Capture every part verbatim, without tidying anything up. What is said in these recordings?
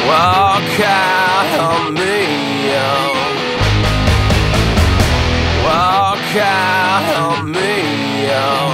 Walk out on me, oh. Walk out on me, oh.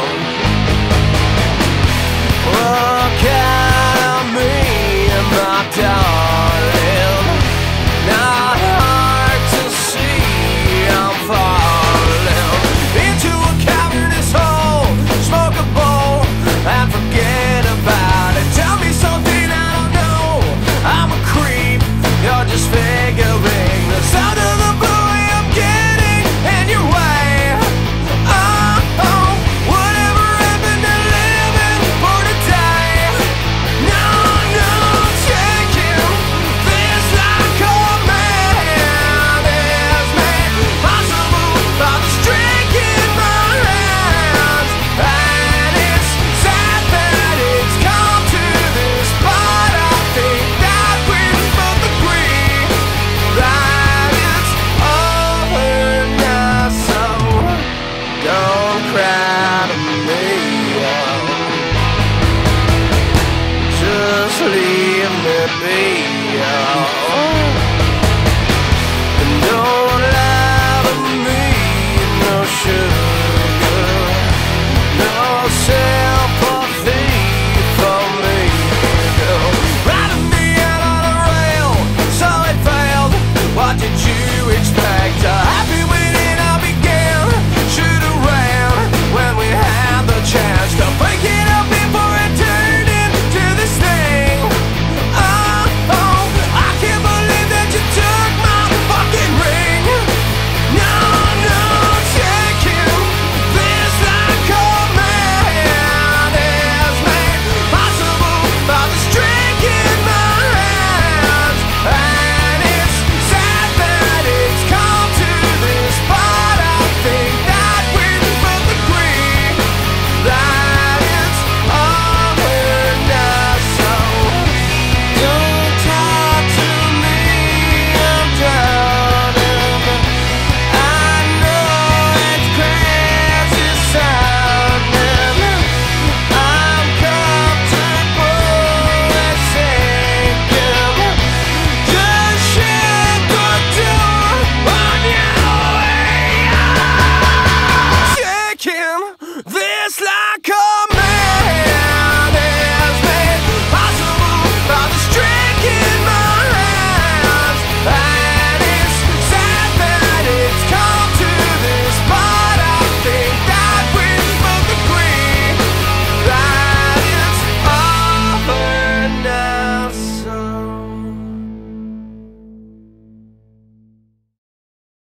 Walk out on me, my darling. Not hard to see, I'm falling into a cavernous hole. Smoke a bowl and forget about it. Tell me something I don't know. I'm a creep, you're just figuring the sound of the buoy I'm getting in your way. Oh, oh, whatever happened to living for today? No, no, taking this like a man is made possible by the string in my hands. And it's sad that it's come to this, but I think that we both agree that it's over now. So don't cry to me, oh. Just leave me be, oh.